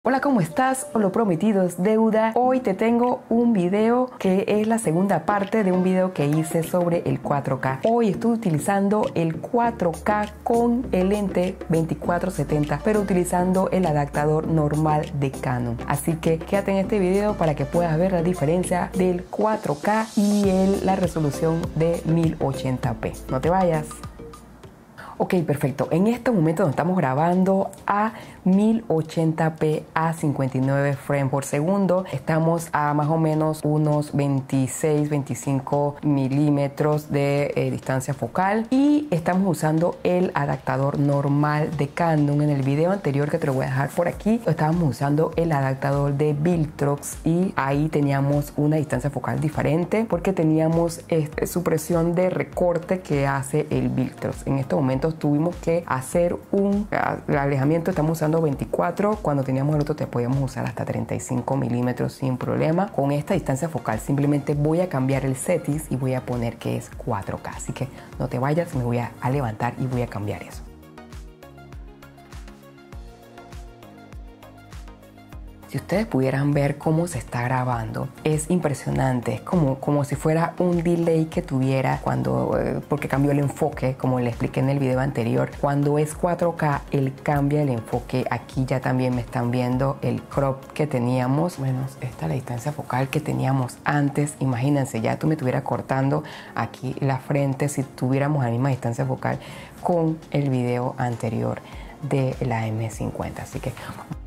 Hola, ¿cómo estás? Lo prometido es deuda. Hoy te tengo un video que es la segunda parte de un video que hice sobre el 4K. Hoy estoy utilizando el 4K con el lente 24-70, pero utilizando el adaptador normal de Canon. Así que quédate en este video para que puedas ver la diferencia del 4K y la resolución de 1080p. No te vayas. Ok, perfecto. En este momento nos estamos grabando a 1080p a 59 frames por segundo. Estamos a más o menos unos 26-25 milímetros de distancia focal y estamos usando el adaptador normal de Canon. En el video anterior, que te lo voy a dejar por aquí, estábamos usando el adaptador de Viltrox y ahí teníamos una distancia focal diferente porque teníamos supresión de recorte que hace el Viltrox. En estos momentos tuvimos que hacer un alejamiento. Estamos usando 24, cuando teníamos el otro te podíamos usar hasta 35 milímetros sin problema. Con esta distancia focal simplemente voy a cambiar el settings y voy a poner que es 4K, así que no te vayas, me voy a levantar y voy a cambiar eso. Si ustedes pudieran ver cómo se está grabando, es impresionante. Es como si fuera un delay que tuviera porque cambió el enfoque, como le expliqué en el video anterior. Cuando es 4K, él cambia el enfoque. Aquí ya también me están viendo el crop que teníamos. Bueno, esta es la distancia focal que teníamos antes. Imagínense, ya tú me estuvieras cortando aquí la frente si tuviéramos la misma distancia focal con el video anterior de la M50. Así que